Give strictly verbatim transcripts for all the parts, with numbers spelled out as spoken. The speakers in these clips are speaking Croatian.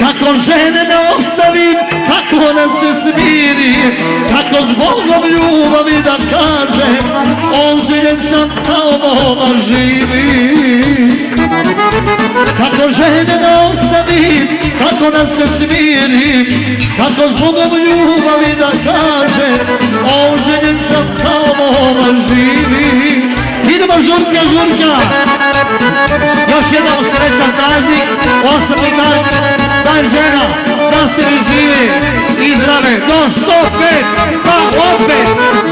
Kako žene ne ostavim, kako da se smirim, kako s Bogom ljubavi da kažem, oženjen sam kao moma živi. Kako žene ne ostavim, kako da se smirim, kako s Bogom ljubavi da kažem, oženjen sam kao moma živi. Idemo žurka, žurka! Još jedan srećan praznik, osmi mart, dan žena, da ste mi živi i zdrave, do sto pet, pa opet!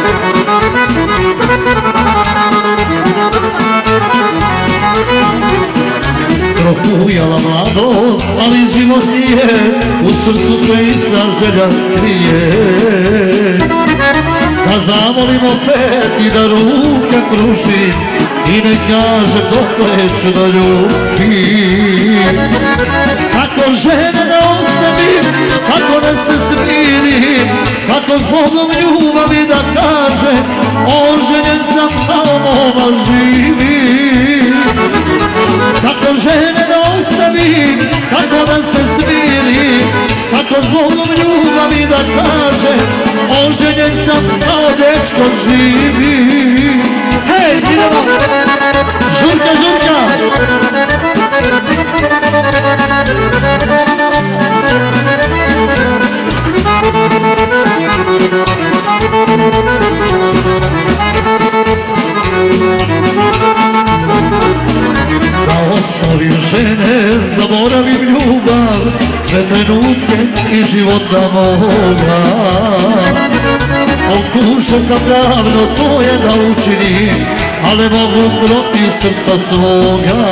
Prohujala mladost, ali život nije, u srcu se i sa želja krije. Da zavolim opet i da ruke pružim i ne kaže dokle ću da ljubim. Kako žene da ostavim, kako da se smirim, kako s Bogom ljubavi da kažem, oženjen sam kao moma živi. Kako žene da ostavim, kako da se smirim, kako s Bogom ljubavi da kažem, oženjen sam kao dečko živi. Hej, idemo! Žurka, žurka! Da ostavim žene, zaboravim ljubav, sve trenutke i života moga. Pokušao sam davno to je da učinim, ali ne mogu protiv srca svoga.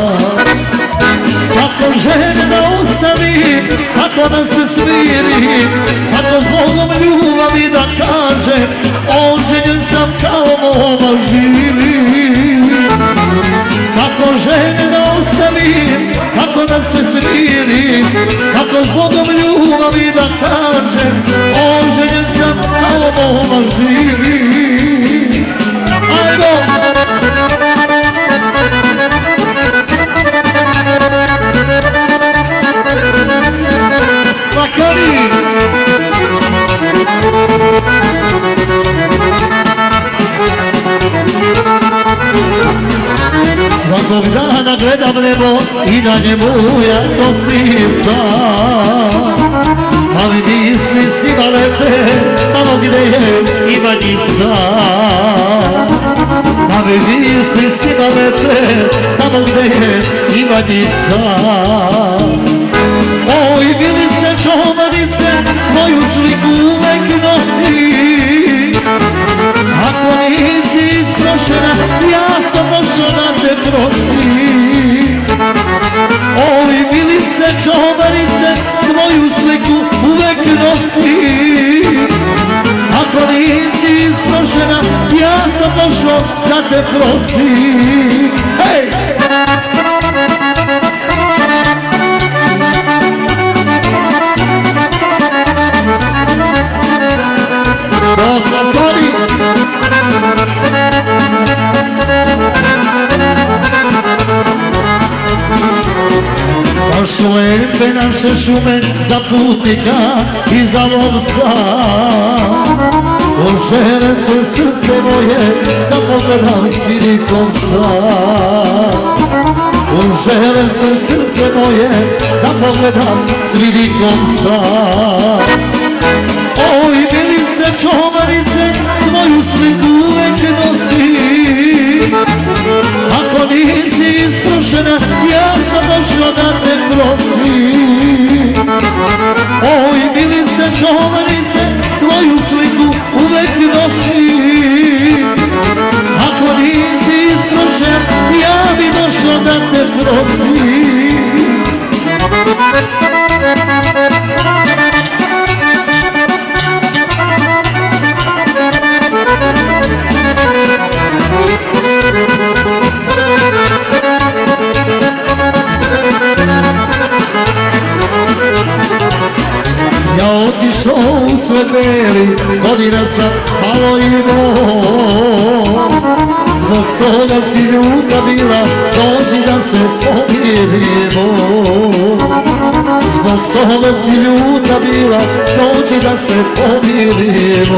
Kako žene da ostavim, kako da se smirim, kako s Bogom ljubavi da kažem, oženjen sam kao moma živi. Kako žene da ostavim, kako da se smirim, kako s Bogom ljubavi da kažem, oženjen sam kao moma živi. Ajmo! Svakari! Svakog dana gledam nebo i na njemu ja topnica. Pa mi misli svima lete tamo gde je Ivanjica. Pa mi misli svima lete tamo gde je Ivanjica. Oj, milice, čovanice, tvoju sliku uvek nosi. Ako nisi istrošena, ja sam došla da te prosim. Oj, milice, čovanice, tvoju sliku uvek nosi. Ako nisi istrošena, ja sam došla da te prosim. Hej! Baš su lepe naše šume za putnika i za lovca. Ožele se srce moje da pogledam s vidikovca. Ožele se srce moje da pogledam s vidikovca. Oj, milice, čovanice, tvoju sliku uvek nosim. Ako nisi istrošena, ja sam došla da te prosim. Oj, milice, čovanice, tvoju sliku uvek nosim. Ako nisi istrošena, ja bi došla da te prosim. Ja otišao u svet beli, godina sam malo imao. Zbog toga si ljuta bila, dođi da se pomirimo. Zbog mnogo si ljuta bila, dođi da se pomirimo.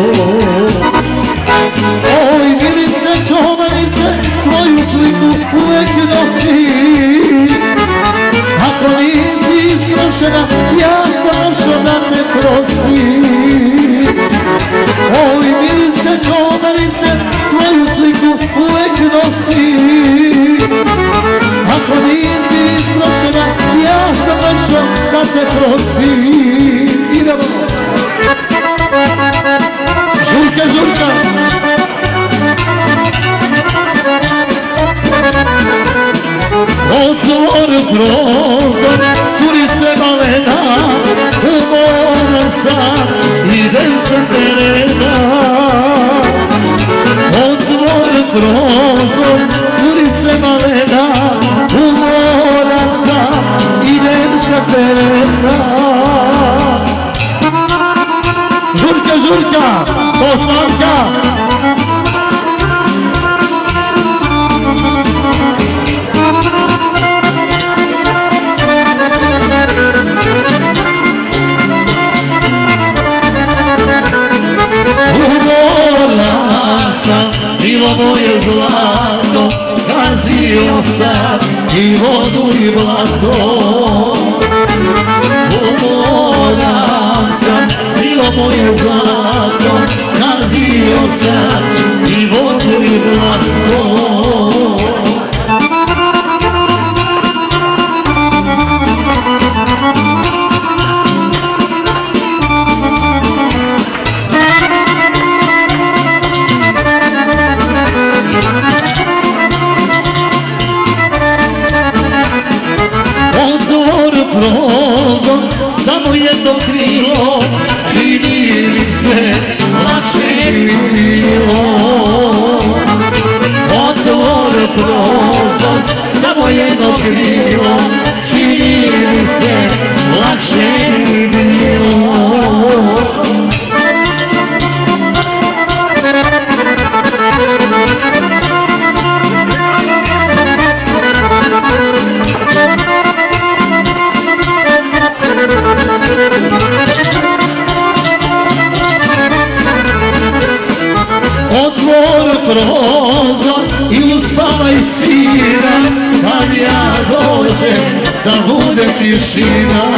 Oj, milice, čobanice, tvoju sliku uvek nosim. Ako nisi istrošena, ja sam došao da te prosim. Oj, milice, čobanice, tvoju sliku uvek nosim. Ako nisi istrošena, ja sam došao da te prosim. Idemo! Žurka, žurka! Otvor prozor, curice malena, umoran sam, idem sa terena. Otvor prozor, curice malena, umoran sam, idem sa terena. Žurka, žurka, Poslavka! Bilo moje zlato, gazio sam i vodu i blato. Umoran sam, bilo moje zlato, gazio sam i vodu i blato. Prozor, samo jedno krilo, čini mi se lakše bi bilo. Otvor prozor, samo jedno krilo, čini mi se lakše bi bilo. Otvor prozor i uspavaj sina, kad ja dođem da bude tišina.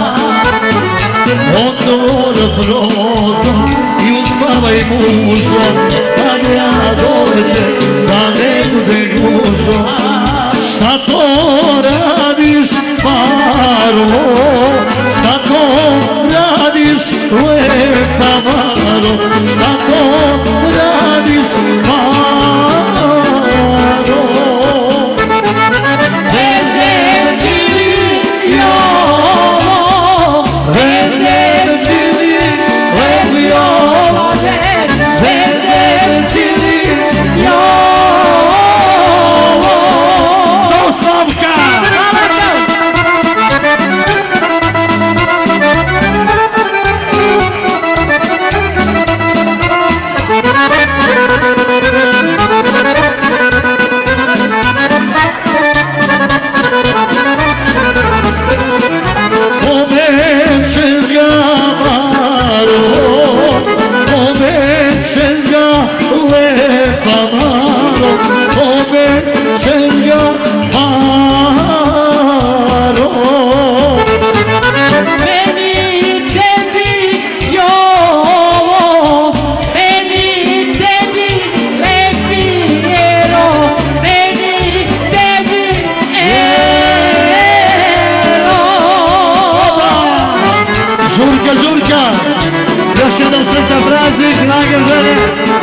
Otvor prozor i uspavaj mužo, kad ja dođem da ne bude gužo. Šta to radiš, Maro? Šta to radiš, lepa Maro? Šta to radiš, Maro? Vezerčini jovo, vezerčini lepi jovo, vezerčini jovo. Doslavka! Još jednom srećan praznik, nagrađene!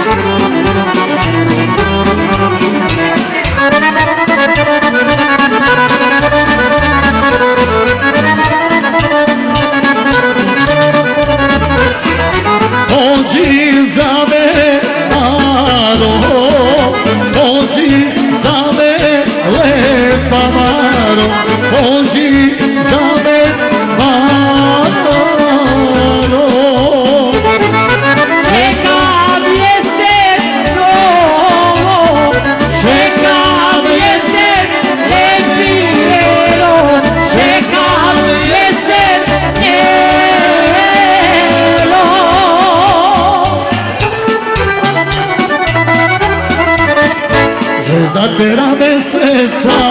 Pođi za me, Maro, pođi za me, lepa Maro, pođi za me, Maro. Čekam jesen novo, čekam jesen lepi ero, čekam jesen ero. da tera meseca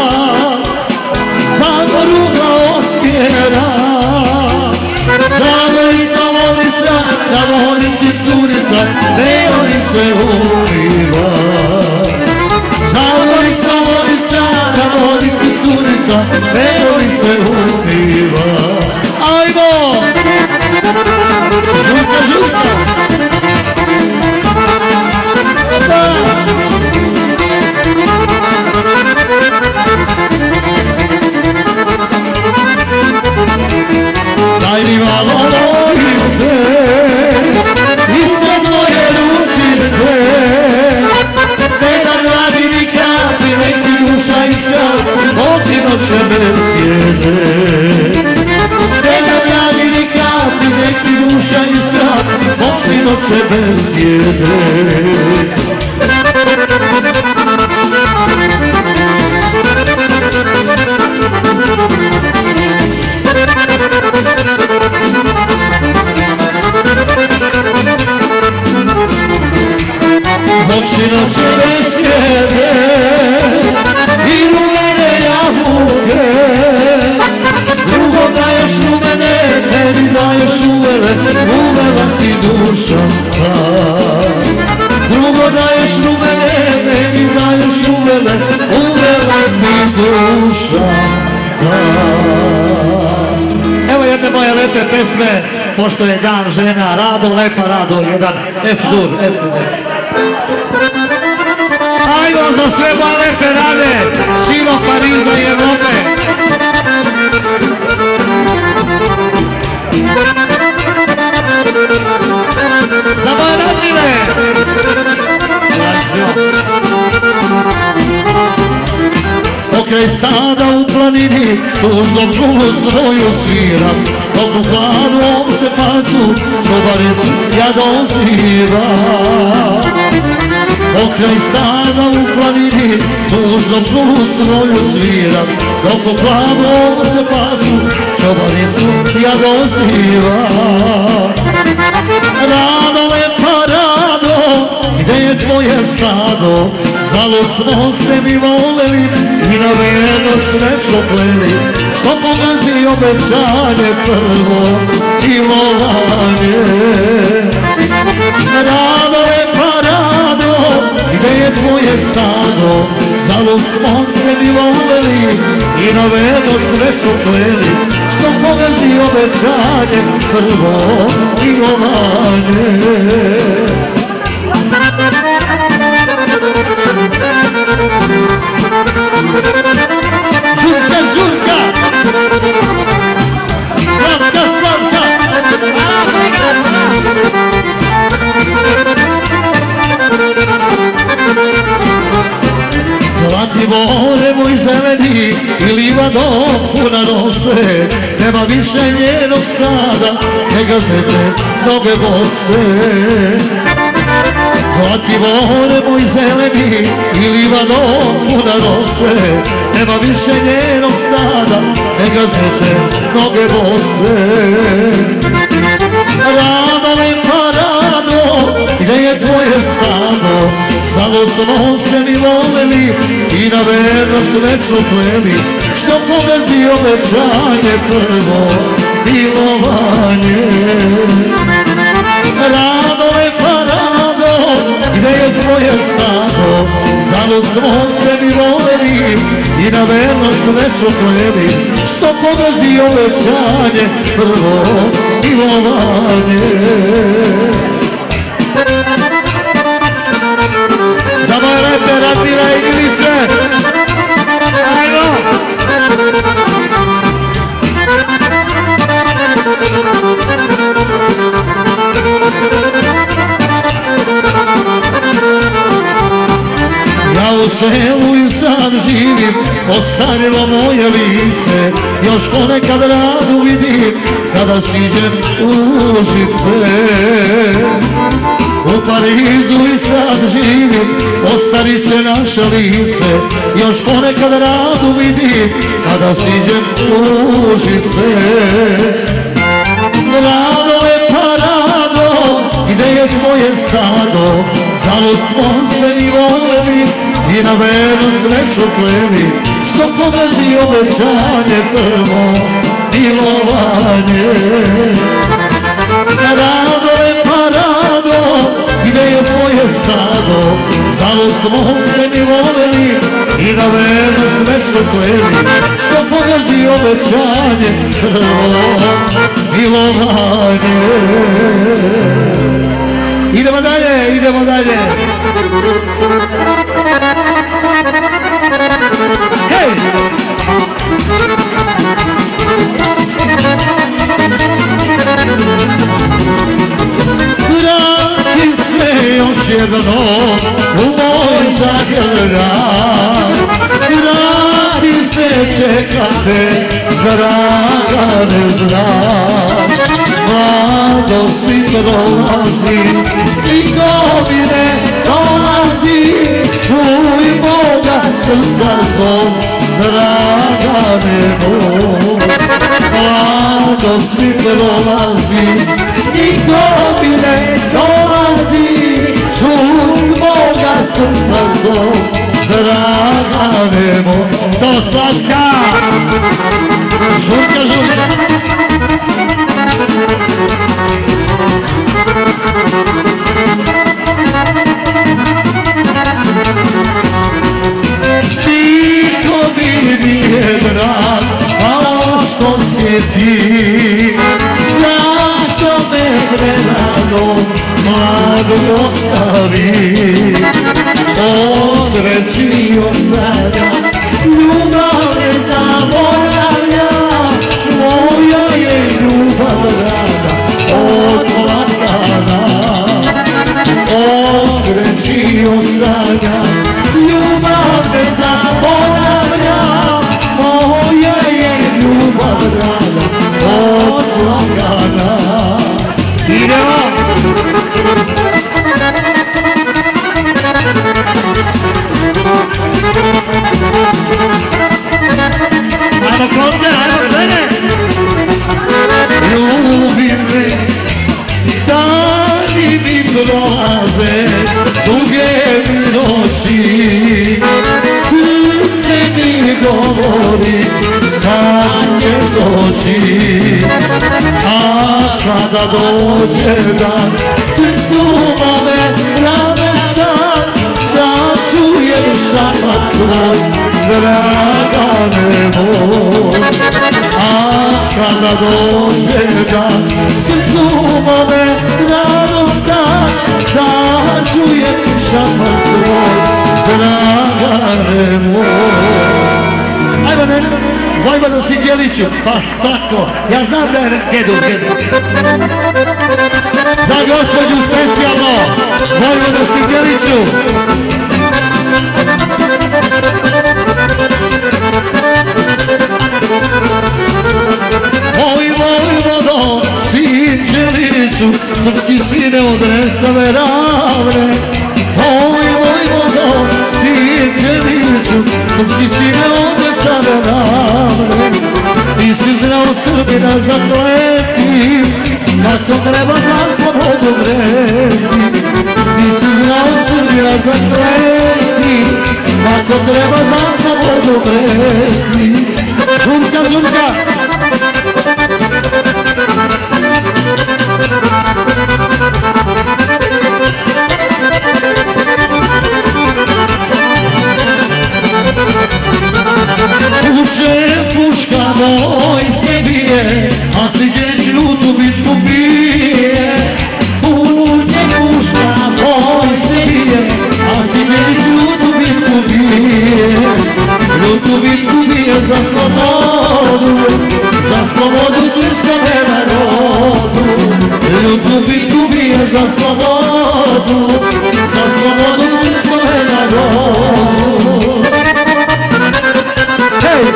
zagoruga otkjera. Zavolica, volica, da volici curica, Leonice umiva. Zavolica, volica, da volici curica, Leonice umiva. Ajmo! Žuta, žuta! Daj mi malo nogice, ispod moje ručice, ne da mladi ni kapi, nek ti duša iska, osim od sebe sjede. Ne da mladi ni kapi, nek ti duša iska, osim od sebe sjede. Oči na čele sjede i rumene jabuke, drugom daješ rumene, meni daješ uvele, uvela ti duša pa. Drugo daješ rumene, meni daješ uvele, uvela ti duša pa. Evo jedne moje lepe pesme, pošto je dan žena, Rado, lepa Rado, jedan F-dur, F-dur. Ajmo za sve balete rade, širom Pariza i Evrope. Za moje radnile! Pokraj stada u planini, tužno čulu svoju sviram, dok u hladu ovom se pasu, sobaricu ja dozivam. Pokraj stada u planini, tužno čulu svoju sviram, dok u hladu ovom se pasu, sobaricu ja dozivam. Rado, lepa Rado, gde je tvoje stado? Zalud smo se mi voleli i na verno sve šopleli, što pogazi obećanje prvo milovanje. Rado, lepa Rado, gde je tvoje stado? Zalud smo se mi voleli i na verno sve šopleli, što pogazi obećanje prvo milovanje. Žurka, žurka! Slavka, slavka! Zlati more moj zeleni i livado puna nose, nema više njenog stada, ne gazete noge bose. Zlati more moj zeleni i livado puna nose, nema više njenog stada, ne gazete noge bose. Rado, lepa Rado, gde je tvoje stado? Zalud smo se mi voleli i na verno sve šopleli, što pogazi obećanje prvo milovanje. Rado, lepa Rado, gde je tvoje stado? Zalud smo se mi voleli i na verno sve šopleli, što pogazi obećanje prvo milovanje. Za moje lepe Radmila i Milice! Ajmo! Ja u selu i sad živim, ostarilo moje lice, još ponekad radu vidim, kada siđem u Užice. U Parizu i sad živim, ostarit će naše lice, još ponekad radu vidim, kada siđem u Užice. Rado, lepa Rado, gde je tvoje stado? Zalud smo se mi voleli i i na venu sreću plemi, što pogazi obećanje prvo milovanje. Radove pa rado, gde je tvoje stado, stalo smo se mi voleli i na venu sreću plemi, što pogazi obećanje prvo milovanje. Idemo dalje, idemo dalje. Hej! Vrati se još jednom u moj zagrljaj, vrati se, čekate, draga ne znam. Mladost mi prolazi, niko mi ne dolazi, čuj moga srca zov, draga nebo. Mladost mi prolazi, niko mi ne dolazi, čuj moga srca zov, draga nebo. To Slavka! Žurka, žurka! Niko mi nije drag kao što si ti, zašto me vremenom mladu ostavi. O sreći od sada ljubav ne zaboravlja, tvoja je ljubav rada od plakana. O sreći od sada ljubav ne zaboravlja, moja je ljubav rada od plakana. Idemo! Ajmo konce, ajmo žene! Ljubim me, dani mi prolaze, duge mi noći, srce mi govori kad će doći. A kada dođe dan, srcu mome radostan, da čujem šapat svoj, draga nebo. A kada dođe dan, srcu mome radostan, da čujem šapat svoj, draga nebo. Ajmo ne, Vojvoda Sinđeliću, pa tako, ja znam da je Gedu, Gedu. Za gospođu specijalno, Vojvoda Sinđeliću. Oj Vojvodo Sinđeliću, srpski sine od Resave ravne. Oj Vojvodo Sinđeliću, srpski sine od Resave ravne. Ti si znao Srbina zakleti, kako treba za slobodu vreti. Ti si znao Srbina zakleti, kako treba za slobodu vreti. Žurka, žurka! Uče puška moj se bije, a Sinđelić ljutu bitku pije. Uče puška moj se bije, a Sinđelić ljutu bitku pije. Ljutu bitku bije za slobodu, za slobodu srpskome narodu. Ljutu bitku bije za slobodu, za slobodu srpskome narodu. Hej!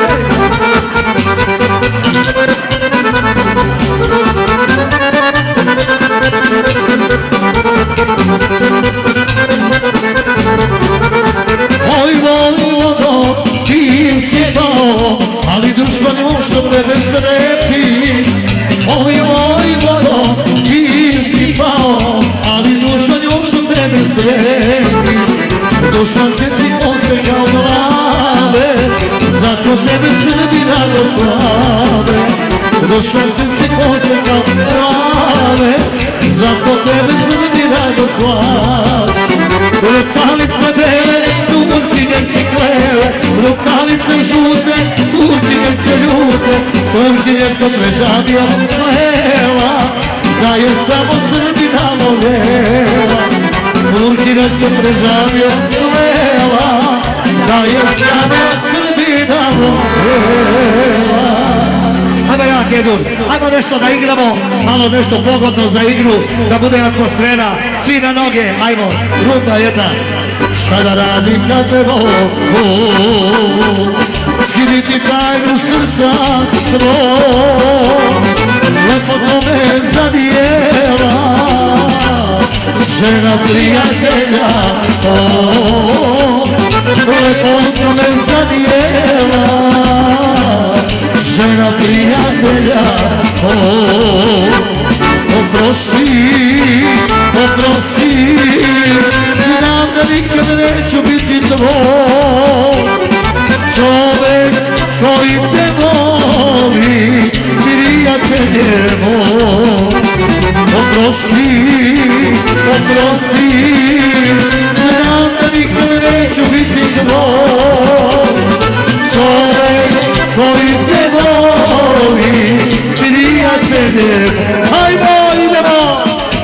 Oj Vojvodo, ti si pao, ali društvo ne može tebe strepi. Oj Vojvodo, ti si pao, ali društvo ne može tebe strepi. oči si posjekao plave, zato tebe Srbi rado slav. Rukavice bele, Turkinje si klele, rukavice žute, Turkinje se ljute, Turkinje se pred džamijom klela, da je samo Srbina voljela. Turkinje se pred džamijom klela, da je samo Srbina voljela. Ajmo ja, Gedur, ajmo nešto da igramo, malo nešto pogodno za igru, da bude atmosfera, svi na noge, ajmo, runda jedna. Šta da radim kad te volim, skriti tajnu srca svog, lepo to me zadijela, žena prijatelja, lepo to me zadijela, žena prijatelja, oprosti, oprosti, znam da nikad neću biti tvoj, čovek koji te voli, prijatelje moj, oprosti, oprosti, znam da nikad neću biti tvoj, čovek koji te voli, prijatelje, hajmo, idemo!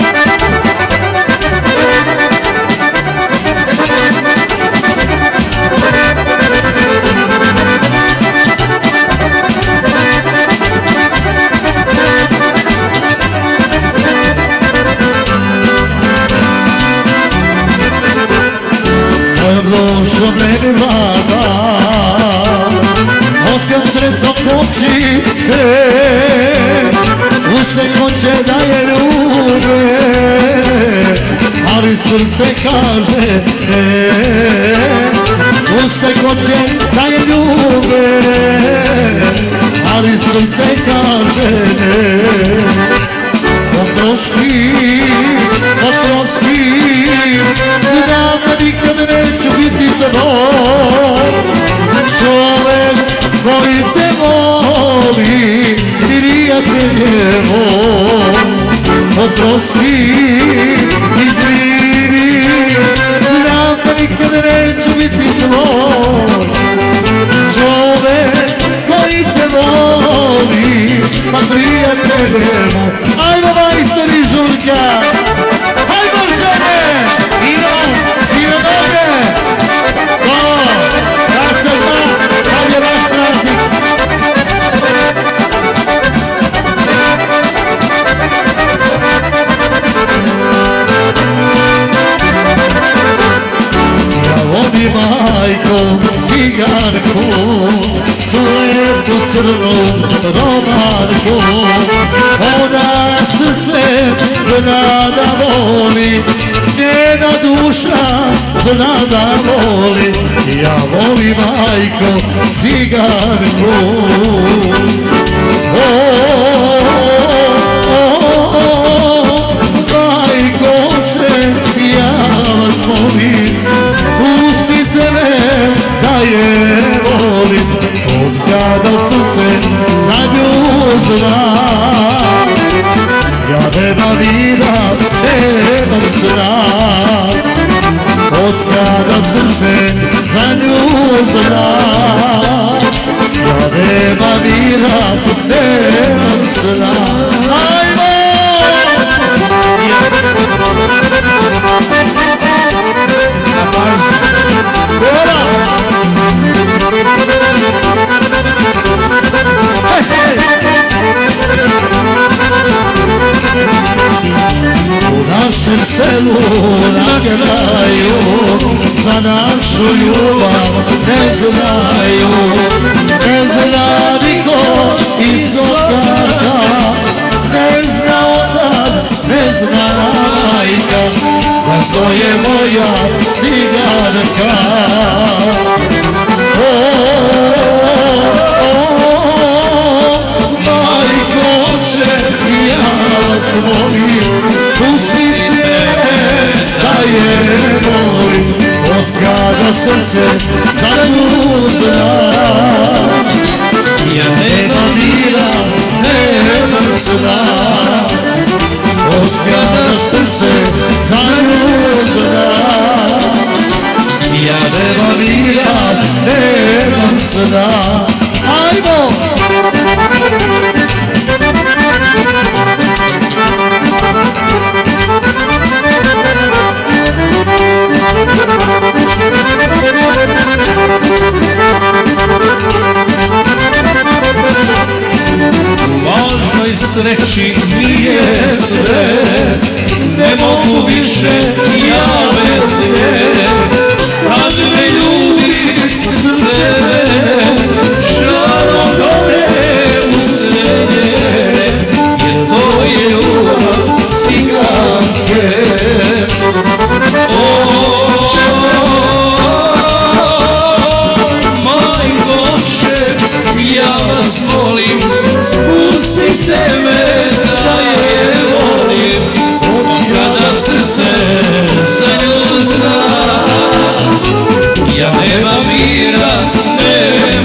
Mojom dušom ne bi vlada, otkad sretno koči te, usne hoće da je ljube, ali srce kaže ne. Usne hoće da je ljube, ali srce kaže ne. Oprosti, oprosti, znam da nikad neću biti tvoj, čovek koji te voli, prijatelje moj, oprosti, izvini, znam da nikad neću biti tvoj, čovek koji te voli, pa prijatelje moj. Ajmo majstori žurka, ajmo žene, idemo, svi na noge, to, ja se znam, kad je vaš praznik. Ja volim majko, cigarku, tu lepu crnu romanku, ona srce zna da voli, njena duša zna da voli. Ja volim majko, cigarku, o, majkoče, ja vas volim, pustite me da je volim, od kada srce za nju zna, ja nema vida, nemam sram, od kada srce za nju zna, ja nema vida, nemam sram. Ajmo! U našem selu na kraju za našu ljubav ne znaju, ne zna niko iz okata, ne zna otac, ne zna majka, da to je moja cigarka. O, o, o, majkoče, ja vas volim, pustite da je moj, od kada srce za nju zna, ja nemam mira, nemam sna, od kada srce za nju zna. Ja nemam mira, nemam sna. Ajmo! Važnoj sreći nije sve, ne mogu više ja bez nje. Kad me ljubi srce, žarom gore u srednje, jer to je ljubav ciganke. Ja vas molim, pustite me da je volim, kada srce za nju zna. Ja nemam mira, ne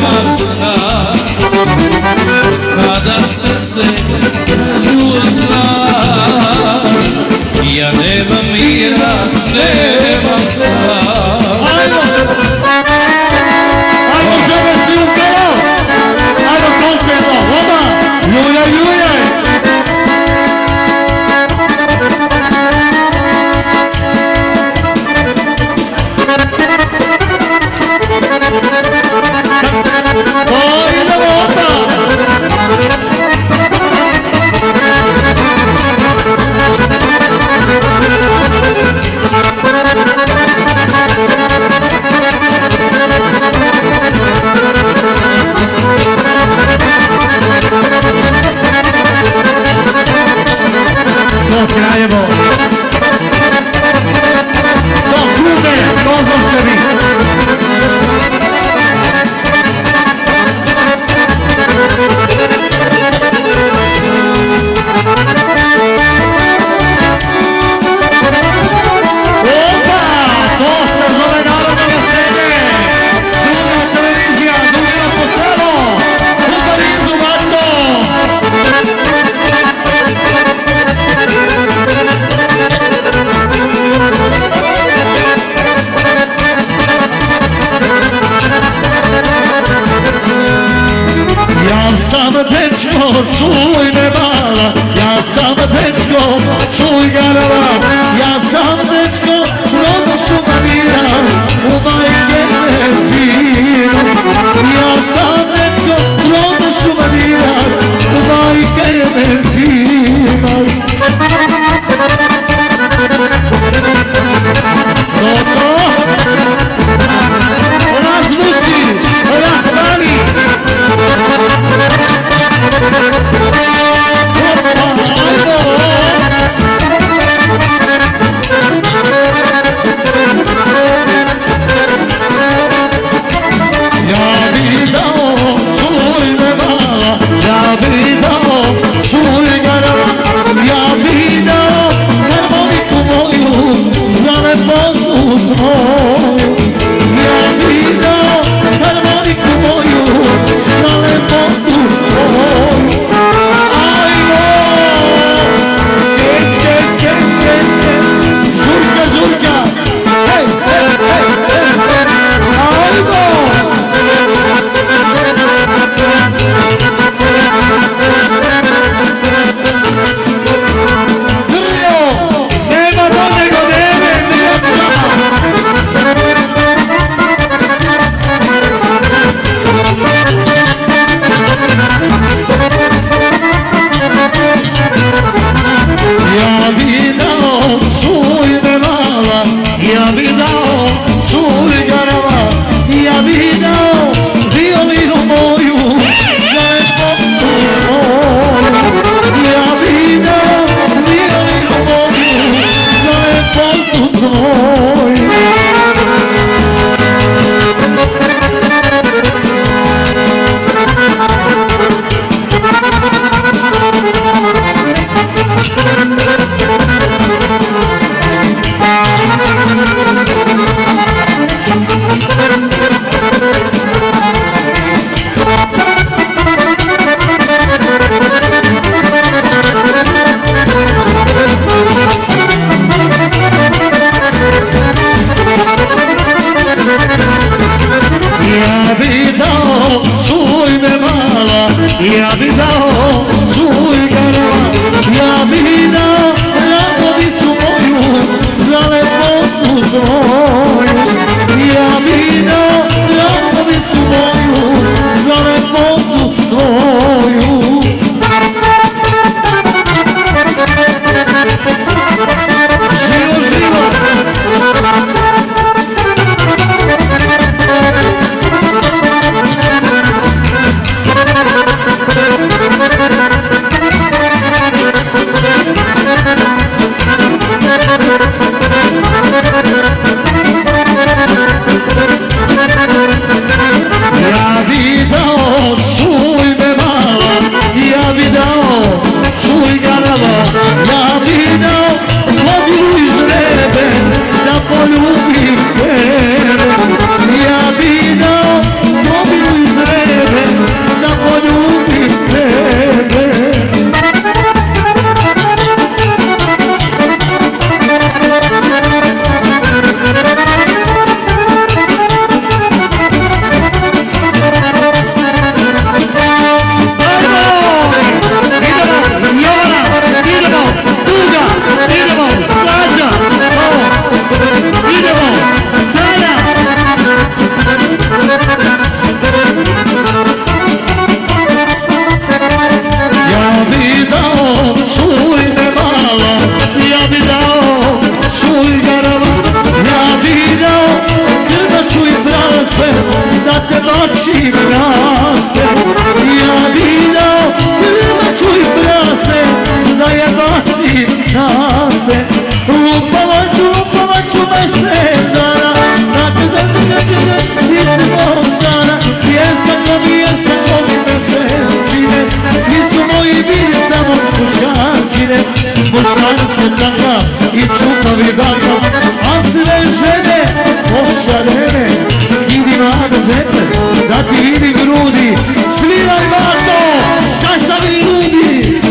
stanice taka i čutavi daka, a sve žene pošarene, idi mlade žene, da ti vidi grudi, sviraj vato, šašavi ljudi.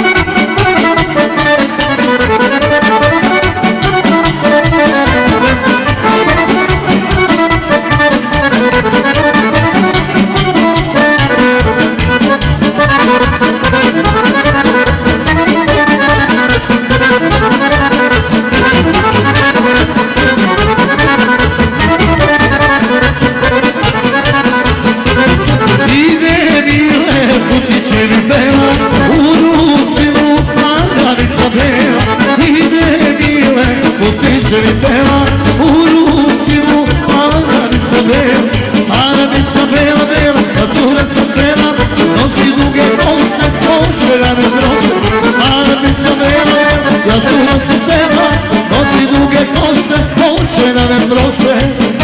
Vitela u ruci mu Arabica bela, Arabica bela, bela, a cura sa sela nosi duge kose, hoće da me trose. Arabica bela, bela, a cura sa sela nosi duge kose, hoće da me trose.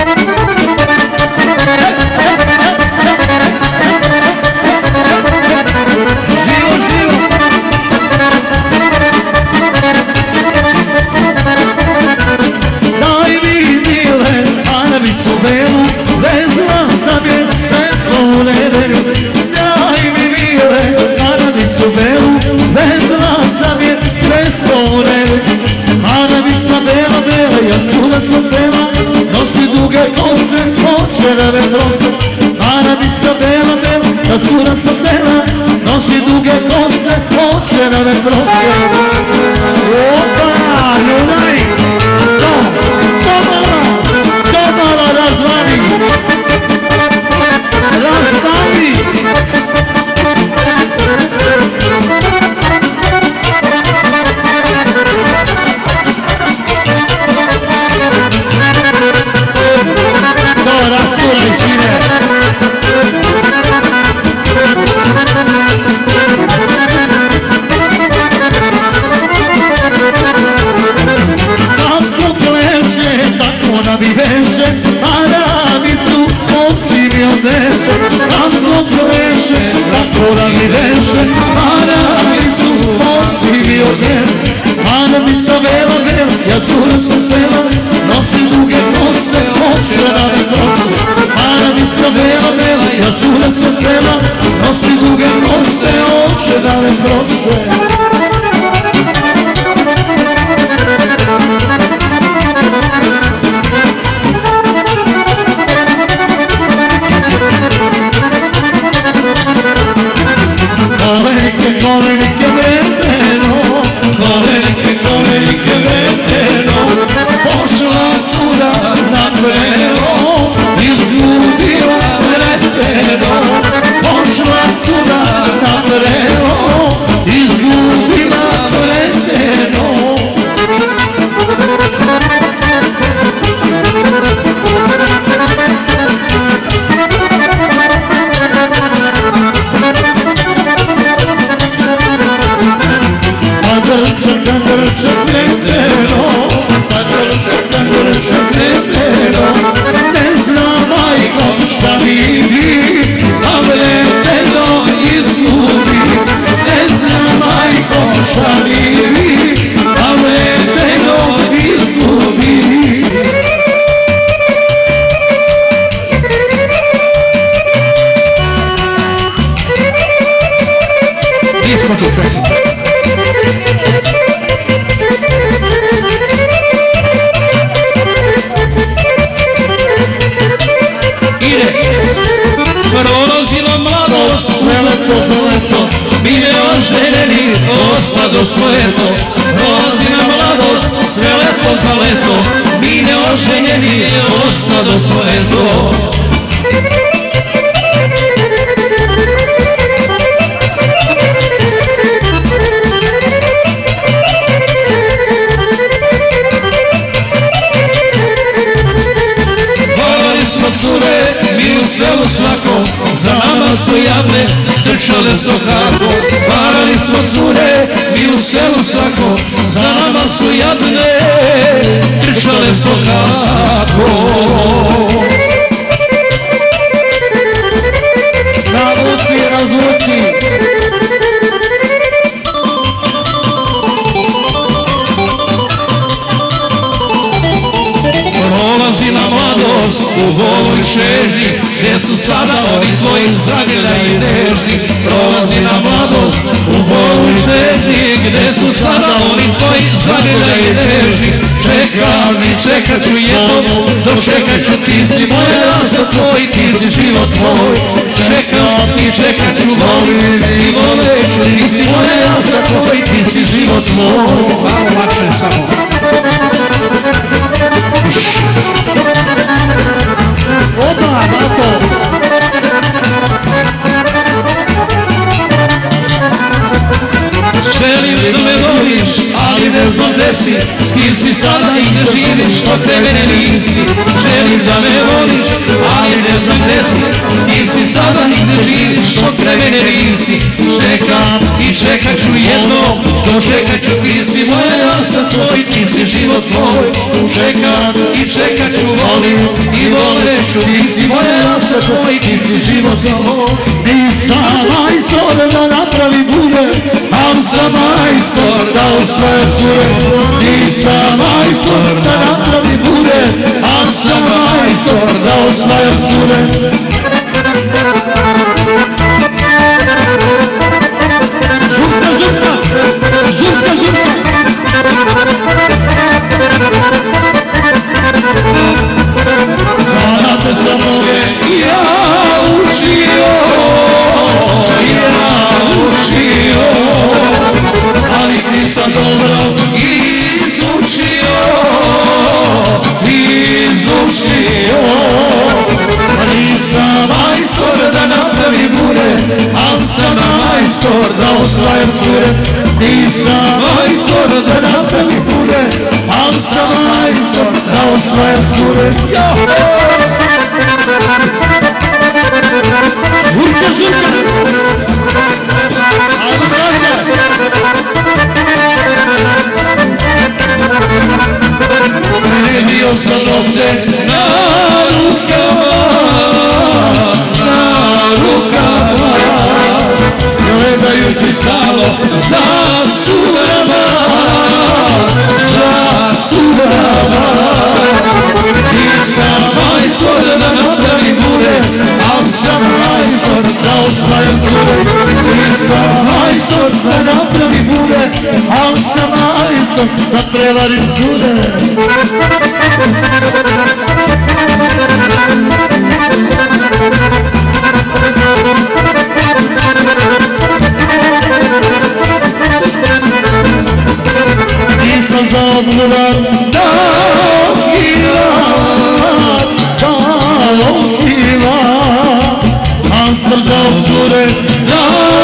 Živo, živo. Arabicu belu, vezla sam je veslo u nedelju. Daj mi mile, Arabicu belu, vezla sam je veslo u nedelju. Arabica bela, bela, ja cura sa sela nosi duge kose, hoće da me trose. Arabica bela, bela, ja cura sa sela nosi duge kose, hoće da me trose. Opa, ljudaj, to, to mora, to mora razvali, razvali. To rasturaj sine. Kako pleše, tako naviveše, Arabicu oci mi odnese. Kako pleše, tako naviveše, Arabicu oci mi odnese. Arabica bela, bela, ja cura sa sela nosi duge kose, hoće da me trose. Arabica bela, bela, ja cura sa sela nosi duge kose, hoće da me trose. Kolenike, kolenike vreteno, kolenike, kolenike vreteno, pošla cura na prelo, izgubila vreteno. Pošla cura na prelo, izgubila vreteno. Drčak, drčak, letero, drčak, drčak, letero, ne zna majko šta vidi, a vreteno izgubi. Ne zna majko šta vidi, a vreteno izgubi. Nismo tu sve. Prolazila mladost, veleto, veleto, mi neoželjeni ostado svojeto. Prolazila mladost, sve lepo za leto, mi neoželjeni ostado svojeto. Cure, mi u selu svakom, za nama su javne, trčale sokako. Varali smo cure, mi u selu svakom, za nama su javne, trčale sokako. Navuci, razvuci. prolazila mladost u volu i šežnji, gdje su sada oni tvoji zagrljaj i nežni. Prolazila mladost u volu i šežnji, gdje su sada oni tvoji zagrljaj i nežni. Čekam i čekat ću jednom, dočekat ću, ti si moja, ja sam tvoj, ti si život moj. Čekam i čekat ću, volim i voleću, ti si moja, ja sam tvoj, ti si život moj. Malo lakše samo. Opa, Mato! Želim da me voliš, ali ne znam gde si, s kim si sada i gde živiš, od tebe ne nisi. Želim da me voliš, ali ne znam gde si, s kim si sada i gde živiš, od tebe ne nisi. Čekam i čekat ću jednom, dočekat ću, ti si moja, ja sam tvoj, ti si život moj. Čekam i čekat ću, volim i voleću, ti si moja, ja sam tvoj, ti si život moj. Nisam majstor da napravi bude, ali sam majstor da osvaja cure. Nisam majstor da napravi bude, ali sam majstor da osvaja cure. Zupka, zupka, zupka, zupka. Zanate sa mnoge ja učio, ja učio, ali nisam dobro izučio, izučio. Nisam majstor da napravi bure, ali sam majstor da osvajam cure. Nisam majstor da napravi bure, ali sam majstor da osvajam cure. Zurka, zurka! Ajmo sada! Vidio sam nokte na rukama, na rukama, gledajući stalo za curama, za curama. Nisam majstor da napravi bure, al sam majstor da osvajam cure. Nisam majstor da napravi bure, al sam majstor da prevarim cure. Nisam zaobljuvan da okivam, da okivam, al sam da cure da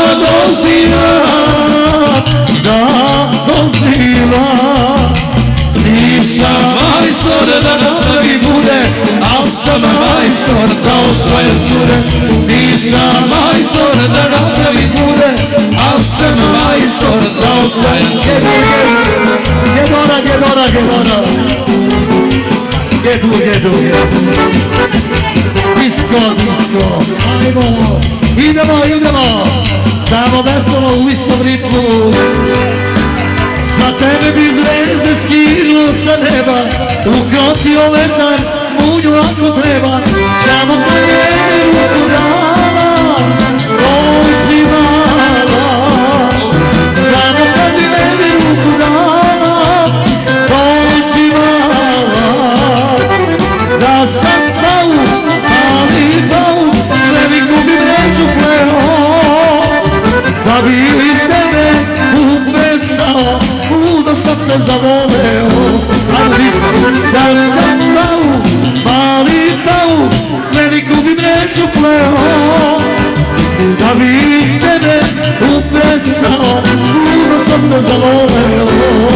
dozivam, da dozivam. nisam majstor da napravi bude, al sam majstor da osvajam cure. Nisam majstor da napravi bude, al sam majstor da osvajam cure. Gedora, gedora, gedora. Gedu, gedu, gedu. Disko, disko. Ajmo, idemo, idemo. Samo veselo u istom ritmu. Za tebe bi zvezde skinuo sa neba, ukrotio vetar, munju ako treba. Samo tebe ruku dala, dođi mala. Samo tebe ruku dala, dođi mala. Da sam pauk, ali pauk, ne mi gubim reću pleo, da bi tebe upesao, ludo sam te zavoleo. Da sam pauk, mali pauk, ne mi gubim reću pleo, da bi tebe upesao, ludo sam te zavoleo.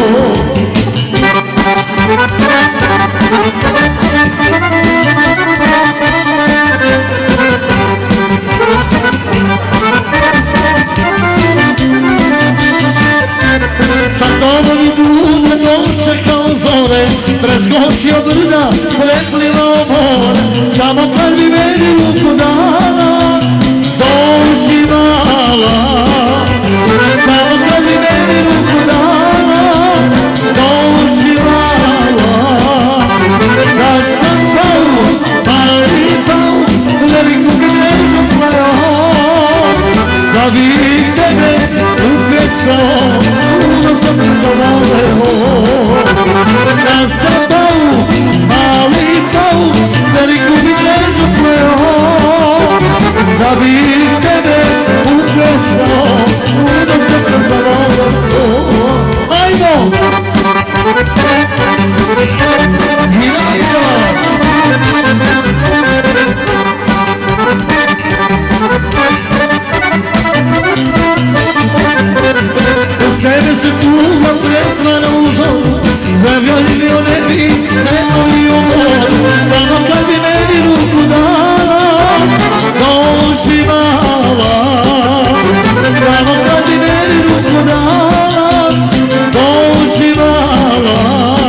Sa tobom i bude dočekao zore, preskočio brda, preplivao more. Samo kad bi meni ruku dala, dođi mala. Samo kad bi meni ruku dala, dođi mala. Da sam Ivana u domu, zavljolio ne bi nemoj u moru, samo kad bi meni ruku dala, dođi mala. Samo kad bi meni ruku dala, dođi mala.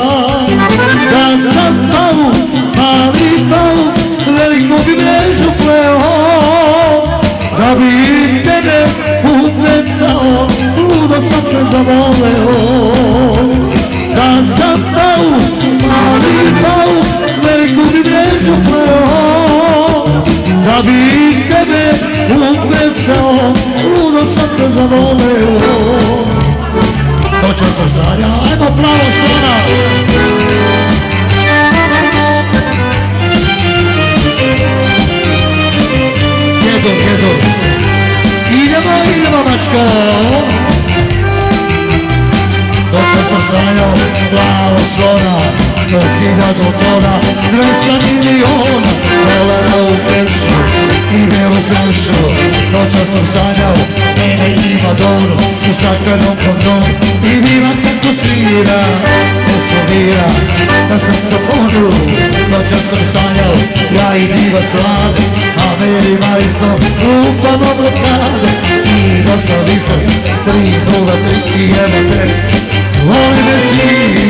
Da sam pavu, mali pavu, veliku bi mrežu pleo, da bi tebe upecao, ludo sam te zavoleo. Da sam pavu, mali pavu, veliku bi mrežu pleo, da bi tebe upecao, ludo sam te zavoleo. Dođe sam Sanja, ajmo pravo strana. Jedo, jedo. Idemo, idemo mačko. Dođe sam Sanja, pravo strana. Do hiljadu tona, dvesta miliona dolara u kešu i belu svešu. Noća sam sanjao, mene i Madonu u staklenom kondonu i bila kako svira, ne svira na saksofonu. Noća sam sanjao, ja i divac Vlade, a meni majstor lupamo blokade i da sam visok tri nula tri i evo te, voli me svi.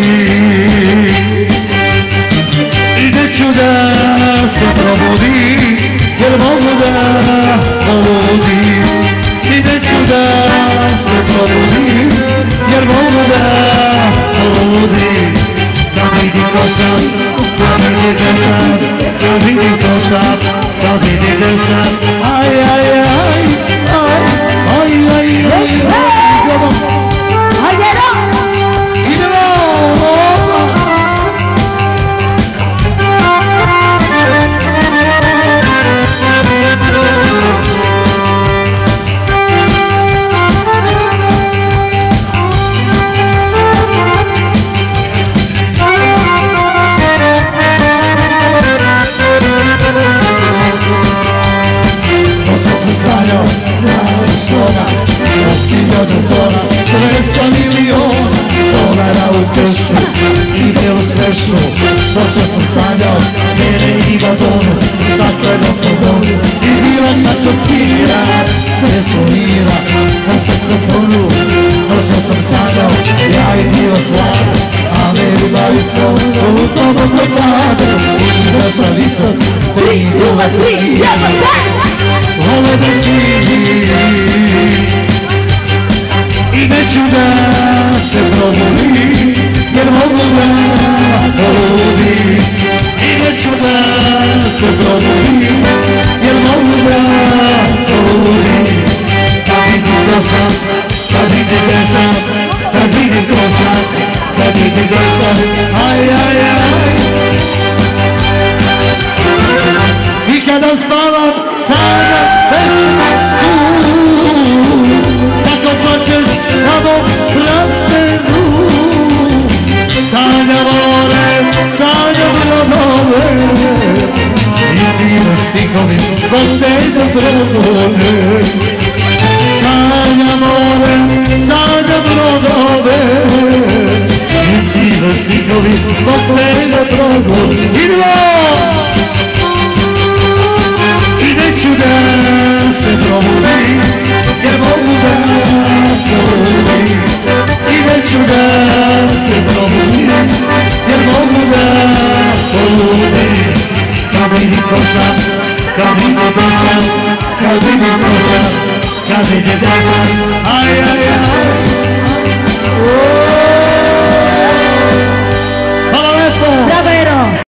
I neću da se probudi, jer mogu da poludi. I neću da se probudi, jer mogu da poludi. Da vidim ko sam, da vidim ko sam, da vidim ko sam, da vidim ko sam. Aj, aj, aj, aj, aj, aj, aj, idemo. Idemo. Hiljadu tona, dvesta miliona dolara u kešu i bijelu svešu. Noća sam sanjao, mene i Madonu u staklenom kondonu i bila kako svira, ne svira na saksofonu. Noća sam sanjao, ja i divac Vlade, a meni majstor lupamo blokade i da sam visok tri nula tri, evo te! Vole me svi. I neću da se probudi, jer mogu da poludi. I neću da se probudi, jer mogu da poludi. Kad vidim ko sam, kad vidim gde sam, kad vidim ko sam, kad vidim gde sam, aj, aj, aj. I kada spavam, sanjam pesmu, kako plačeš na mom pratenu. Sanjam more, sanjam brodove i divne stihovi posljedno progone. Sanjam more, sanjam brodove i divne stihovi posljedno progone. Idemo! I neću da se probudi, jer mogu da poludi. I neću da se probudi, jer mogu da poludi. Kad vidim ko sam, kad vidim ko sam, kad vidim ko sam, kad vidim ko sam, aj, aj,